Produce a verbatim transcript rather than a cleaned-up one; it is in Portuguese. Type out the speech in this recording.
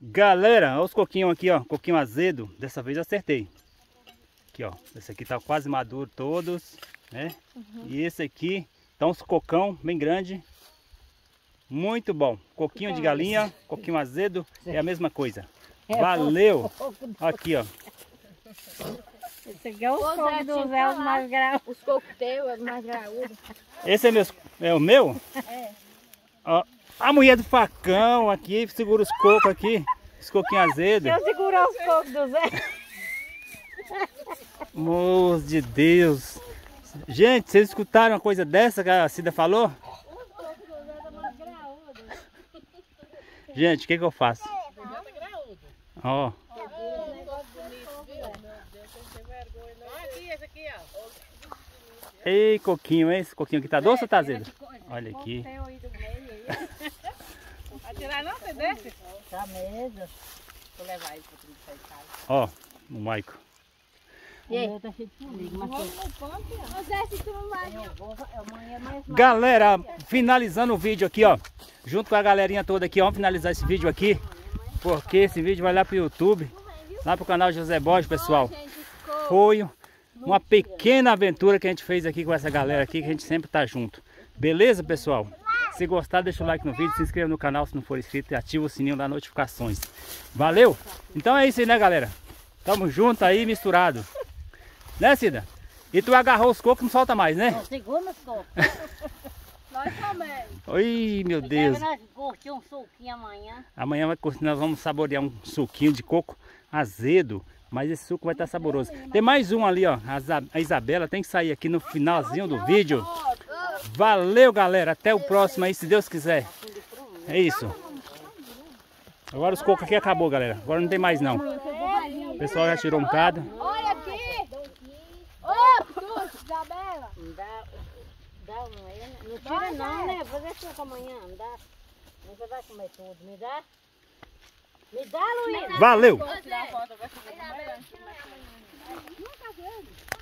Galera, olha os coquinhos aqui, ó. Coquinho azedo. Dessa vez eu acertei. Aqui, ó. Esse aqui tá quase maduro todos, né? Uhum. E esse aqui tá uns cocão bem grande. Muito bom. Coquinho de galinha, coquinho azedo, é a mesma coisa. Valeu! Aqui, ó. Esse aqui é o coco dos véus mais graúdos. Os cocos teus é mais graúdo. Esse é, meu, é o meu? É. Ó, a mulher do facão aqui, segura os cocos aqui. Os coquinhos azedos. Deixa eu segurar os cocos dos véus. Moço de Deus. Gente, vocês escutaram uma coisa dessa que a Cida falou? Gente, o que que eu faço? Ó. Ei, coquinho, hein? Esse coquinho aqui tá doce ou tá azedo? Olha aqui. Vai tirar não, você desce? Tá mesmo. Vou levar ele pro trinta e seis. Ó, o Maico. E aí? Tá cheio de formiga, mas galera, finalizando o vídeo aqui, ó. Junto com a galerinha toda aqui, ó, vamos finalizar esse vídeo aqui. Porque esse vídeo vai lá pro YouTube, lá pro canal José Borges, pessoal. Foi uma pequena aventura que a gente fez aqui com essa galera aqui, que a gente sempre tá junto. Beleza, pessoal? Se gostar, deixa o like no vídeo, se inscreva no canal se não for inscrito e ativa o sininho das notificações. Valeu? Então é isso aí, né, galera? Tamo junto aí, misturado. Né, Cida? E tu agarrou os cocos, não solta mais, né? Não, segura os cocos. Nós também. Oi, meu Deus. Nós curtir um suquinho amanhã. Amanhã vai curtir, nós vamos saborear um suquinho de coco azedo. Mas esse suco vai estar saboroso. Tem mais um ali, ó. A Isabela tem que sair aqui no finalzinho do vídeo. Valeu, galera. Até o próximo aí, se Deus quiser. É isso. Agora os cocos aqui acabou, galera. Agora não tem mais, não. O pessoal já tirou um bocado. Olha aqui. Ô, Isabela. Dá, dá um aí. Não tira não, né? Vou deixar para amanhã. Dá. Você vai comer tudo. Me dá? Me dá, Luiz. Valeu. Vou tirar a foto, vai fazer. Nunca veio.